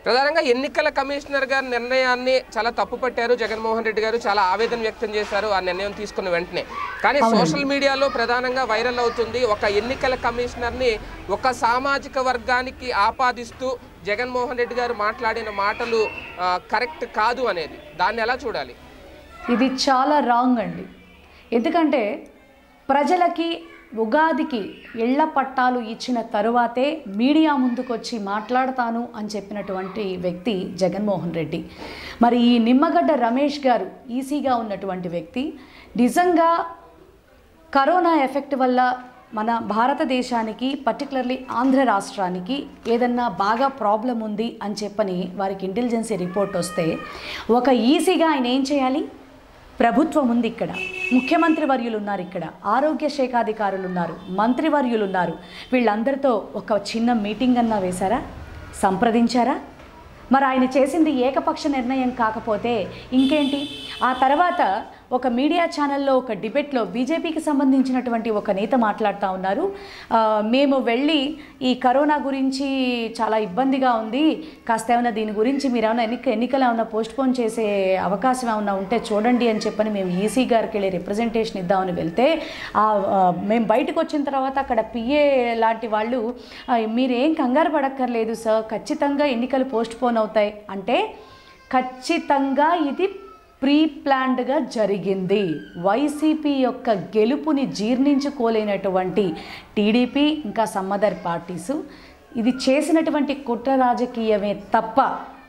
ప్రధానంగా ఎన్నికల కమిషనర్ గారి నిర్ణయాన్ని చాలా తప్పుపట్టారు జగన్మోహన్ రెడ్డి గారు, చాలా ఆవేదన వ్యక్తం చేశారు ఆ నిర్ణయం తీసుకున్న వెంటనే. కానీ సోషల్ మీడియాలో ప్రధానంగా వైరల్ అవుతుంది ఒక ఎన్నికల కమిషనర్ని ఒక సామాజిక వర్గానికి ఆపాదిస్తూ జగన్మోహన్ రెడ్డి గారు మాట్లాడిన మాటలు కరెక్ట్ కాదు అనేది. దాన్ని ఎలా చూడాలి? ఇది చాలా రాంగ్ అండి. ఎందుకంటే ప్రజలకి ఉగాదికి ఇళ్ల పట్టాలు ఇచ్చిన తరువాతే మీడియా ముందుకొచ్చి మాట్లాడతాను అని చెప్పినటువంటి వ్యక్తి జగన్మోహన్ రెడ్డి. మరి ఈ నిమ్మగడ్డ రమేష్ గారు ఈసీగా ఉన్నటువంటి వ్యక్తి నిజంగా కరోనా ఎఫెక్ట్ వల్ల మన భారతదేశానికి పర్టికులర్లీ ఆంధ్ర రాష్ట్రానికి ఏదన్నా బాగా ప్రాబ్లం ఉంది అని చెప్పని వారికి ఇంటెలిజెన్సీ రిపోర్ట్ వస్తే ఒక ఈసీగా ఆయన ఏం చేయాలి? ప్రభుత్వం ఉంది, ఇక్కడ ముఖ్యమంత్రి వర్యులు ఉన్నారు, ఇక్కడ ఆరోగ్య శాఖాధికారులు ఉన్నారు, మంత్రివర్యులు ఉన్నారు. వీళ్ళందరితో ఒక చిన్న మీటింగ్ అన్నా వేశారా? సంప్రదించారా? మరి ఆయన చేసింది ఏకపక్ష నిర్ణయం కాకపోతే ఇంకేంటి? ఆ తర్వాత ఒక మీడియా ఛానల్లో ఒక డిబేట్లో బీజేపీకి సంబంధించినటువంటి ఒక నేత మాట్లాడుతూ ఉన్నారు, మేము వెళ్ళి ఈ కరోనా గురించి చాలా ఇబ్బందిగా ఉంది, కాస్త ఏమైనా దీని గురించి మీరు ఏమైనా ఎన్నికలు ఏమైనా పోస్ట్పోన్ చేసే అవకాశం ఏమైనా ఉంటే చూడండి అని చెప్పని మేము ఈసీ గారికి వెళ్ళి రిప్రజెంటేషన్ ఇద్దామని వెళ్తే మేము బయటకు వచ్చిన తర్వాత అక్కడ పిఏ లాంటి వాళ్ళు మీరేం కంగారు పడక్కర్లేదు సార్, ఖచ్చితంగా ఎన్నికలు పోస్ట్పోన్ అవుతాయి అంటే ఖచ్చితంగా ఇది ప్రీ ప్లాన్డ్గా జరిగింది. వైసీపీ యొక్క గెలుపుని జీర్ణించుకోలేనటువంటి టీడీపీ ఇంకా సమ్ అదర్ పార్టీసు ఇది చేసినటువంటి కుట్ర రాజకీయమే తప్ప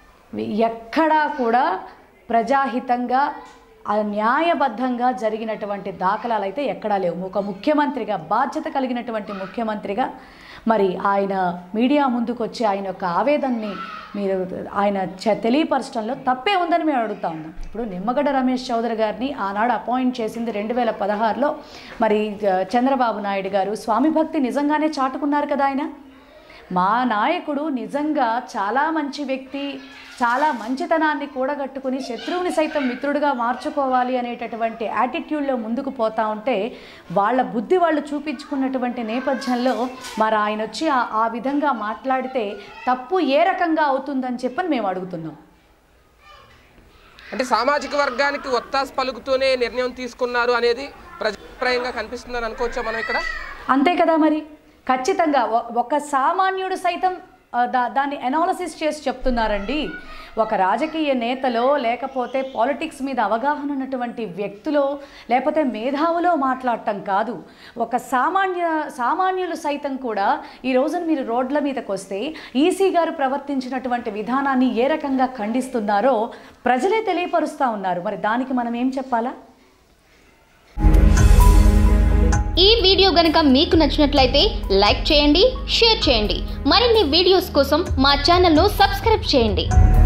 ఎక్కడా కూడా ప్రజాహితంగా న్యాయబద్ధంగా జరిగినటువంటి దాఖలాలు అయితే ఎక్కడా లేవు. ఒక ముఖ్యమంత్రిగా, బాధ్యత కలిగినటువంటి ముఖ్యమంత్రిగా మరి ఆయన మీడియా ముందుకు వచ్చి ఆయన యొక్క ఆవేదనని మీరు ఆయన తెలియపరచడంలో తప్పే ఉందని మేము అడుగుతా ఉన్నాం. ఇప్పుడు నిమ్మగడ్డ రమేష్ చౌదరి గారిని ఆనాడు అపాయింట్ చేసింది 2016లో మరి చంద్రబాబు నాయుడు గారు. స్వామి భక్తి నిజంగానే చాటుకున్నారు కదా ఆయన. మా నాయకుడు నిజంగా చాలా మంచి వ్యక్తి, చాలా మంచితనాన్ని కూడగట్టుకుని శత్రువుని సైతం మిత్రుడిగా మార్చుకోవాలి అనేటటువంటి యాటిట్యూడ్లో ముందుకు పోతూ ఉంటే వాళ్ళ బుద్ధి వాళ్ళు చూపించుకున్నటువంటి నేపథ్యంలో మరి ఆయన వచ్చి ఆ విధంగా మాట్లాడితే తప్పు ఏ రకంగా అవుతుందని చెప్పని మేము అడుగుతున్నాం. అంటే సామాజిక వర్గానికి ఒత్తాసు పలుకుతూనే నిర్ణయం తీసుకున్నారు అనేది ప్రజాభిప్రాయంగా కనిపిస్తుందని అనుకోవచ్చా మనం ఇక్కడ? అంతే కదా, మరి ఖచ్చితంగా ఒక సామాన్యుడు సైతం దాన్ని అనాలిసిస్ చేసి చెప్తున్నారండి. ఒక రాజకీయ నేతలో లేకపోతే పాలిటిక్స్ మీద అవగాహన ఉన్నటువంటి వ్యక్తులో లేకపోతే మేధావులో మాట్లాడటం కాదు, ఒక సామాన్యులు సైతం కూడా ఈ రోజున మీరు రోడ్ల మీదకి వస్తే ఈసీ గారు ప్రవర్తించినటువంటి విధానాన్ని ఏ రకంగా ఖండిస్తున్నారో ప్రజలే తెలియపరుస్తూ ఉన్నారు. మరి దానికి మనం ఏం చెప్పాలా? ఈ వీడియో గనుక మీకు నచ్చినట్లయితే లైక్ చేయండి, షేర్ చేయండి. మరిన్ని వీడియోస్ కోసం మా ఛానల్ను సబ్స్క్రైబ్ చేయండి.